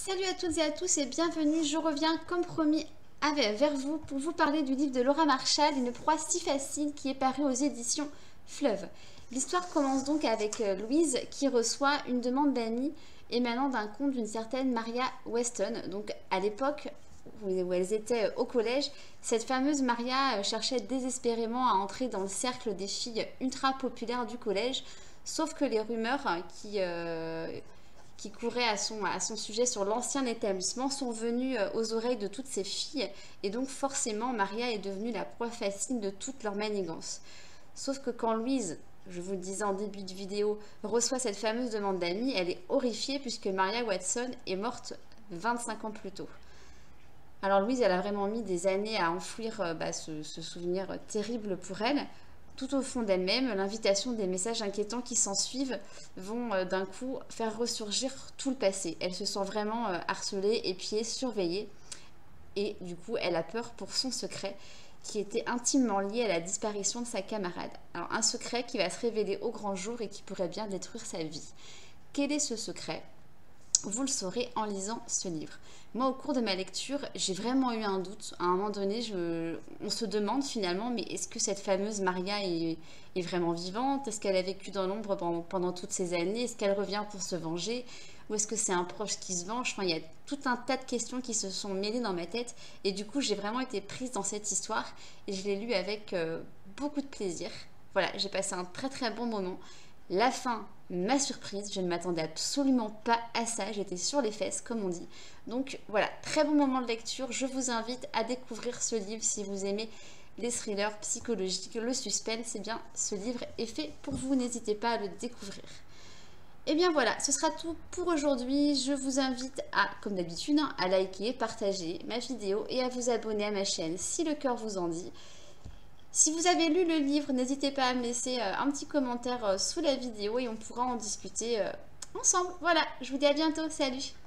Salut à toutes et à tous et bienvenue, je reviens comme promis vers vous pour vous parler du livre de Laura Marshall, Une proie si facile, qui est paru aux éditions Fleuve. L'histoire commence donc avec Louise qui reçoit une demande d'amis émanant d'un conte d'une certaine Maria Weston. Donc à l'époque où elles étaient au collège, cette fameuse Maria cherchait désespérément à entrer dans le cercle des filles ultra populaires du collège, sauf que les rumeurs qui couraient à son sujet sur l'ancien établissement sont venues aux oreilles de toutes ces filles, et donc forcément Maria est devenue la proie facile de toutes leurs manigances. Sauf que quand Louise, je vous le disais en début de vidéo, reçoit cette fameuse demande d'amis, elle est horrifiée puisque Maria Watson est morte 25 ans plus tôt. Alors Louise, elle a vraiment mis des années à enfouir ce souvenir terrible pour elle. Tout au fond d'elle-même, l'invitation des messages inquiétants qui s'ensuivent vont d'un coup faire ressurgir tout le passé. Elle se sent vraiment harcelée, épiée, surveillée. Et du coup, elle a peur pour son secret qui était intimement lié à la disparition de sa camarade. Alors un secret qui va se révéler au grand jour et qui pourrait bien détruire sa vie. Quel est ce secret ? Vous le saurez en lisant ce livre. Moi, au cours de ma lecture, j'ai vraiment eu un doute. À un moment donné, on se demande finalement, mais est-ce que cette fameuse Maria est vraiment vivante? Est-ce qu'elle a vécu dans l'ombre pendant toutes ces années? Est-ce qu'elle revient pour se venger? Ou est-ce que c'est un proche qui se venge? Enfin, il y a tout un tas de questions qui se sont mêlées dans ma tête. Et du coup, j'ai vraiment été prise dans cette histoire. Et je l'ai lue avec beaucoup de plaisir. Voilà, j'ai passé un très très bon moment. La fin m'a surprise, je ne m'attendais absolument pas à ça, j'étais sur les fesses comme on dit. Donc voilà, très bon moment de lecture, je vous invite à découvrir ce livre si vous aimez les thrillers psychologiques, le suspense, eh bien ce livre est fait pour vous, n'hésitez pas à le découvrir. Et bien voilà, ce sera tout pour aujourd'hui, je vous invite à, comme d'habitude, à liker, partager ma vidéo et à vous abonner à ma chaîne si le cœur vous en dit. Si vous avez lu le livre, n'hésitez pas à me laisser un petit commentaire sous la vidéo et on pourra en discuter ensemble. Voilà, je vous dis à bientôt, salut!